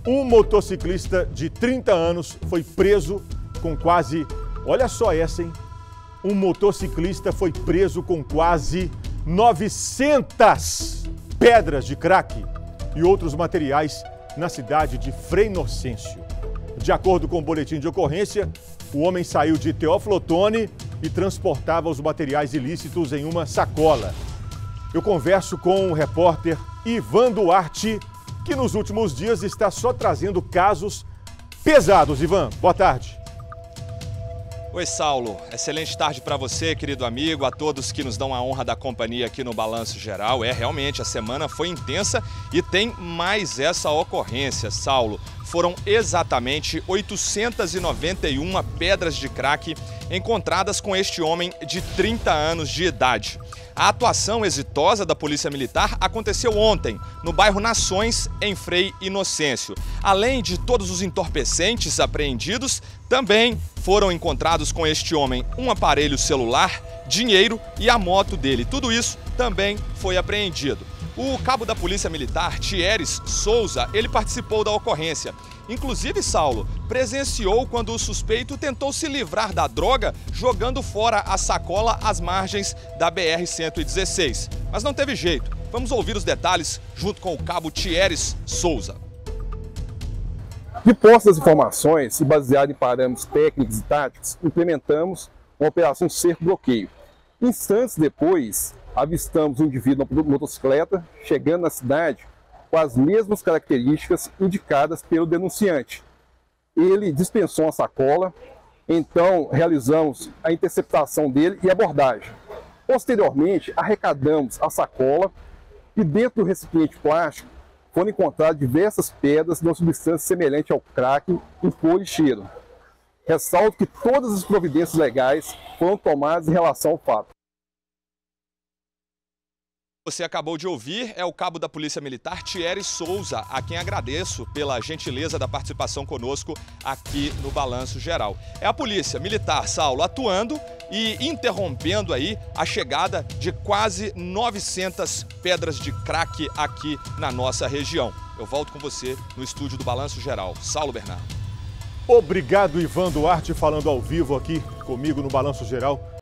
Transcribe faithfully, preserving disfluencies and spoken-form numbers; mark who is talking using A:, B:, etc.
A: Um motociclista de trinta anos foi preso com quase... Olha só essa, hein? Um motociclista foi preso com quase novecentas pedras de crack e outros materiais na cidade de Frei Inocêncio. De acordo com o boletim de ocorrência, o homem saiu de Teófilo Otoni e transportava os materiais ilícitos em uma sacola. Eu converso com o repórter Ivan Duarte, que nos últimos dias está só trazendo casos pesados. Ivan, boa tarde.
B: Oi, Saulo. Excelente tarde para você, querido amigo, a todos que nos dão a honra da companhia aqui no Balanço Geral. É, realmente, a semana foi intensa e tem mais essa ocorrência, Saulo. Foram exatamente oitocentas e noventa e uma pedras de crack encontradas com este homem de trinta anos de idade. A atuação exitosa da Polícia Militar aconteceu ontem, no bairro Nações, em Frei Inocêncio. Além de todos os entorpecentes apreendidos, também foram encontrados com este homem um aparelho celular, dinheiro e a moto dele. Tudo isso também foi apreendido. O cabo da Polícia Militar, Thieres Souza, ele participou da ocorrência. Inclusive, Saulo, presenciou quando o suspeito tentou se livrar da droga jogando fora a sacola às margens da B R cento e dezesseis. Mas não teve jeito. Vamos ouvir os detalhes junto com o cabo Thieres Souza.
C: De posse das informações e baseado em parâmetros técnicos e táticos, implementamos uma operação cerco-bloqueio. Instantes depois, avistamos um indivíduo na motocicleta chegando na cidade com as mesmas características indicadas pelo denunciante. Ele dispensou uma sacola, então realizamos a interceptação dele e abordagem. Posteriormente, arrecadamos a sacola e dentro do recipiente plástico foram encontradas diversas pedras de uma substância semelhante ao crack em cor e cheiro. Ressalto que todas as providências legais foram tomadas em relação ao fato.
B: Você acabou de ouvir é o cabo da Polícia Militar, Thieres Souza, a quem agradeço pela gentileza da participação conosco aqui no Balanço Geral. É a Polícia Militar, Saulo, atuando e interrompendo aí a chegada de quase novecentas pedras de crack aqui na nossa região. Eu volto com você no estúdio do Balanço Geral. Saulo Bernardo.
A: Obrigado, Ivan Duarte, falando ao vivo aqui comigo no Balanço Geral.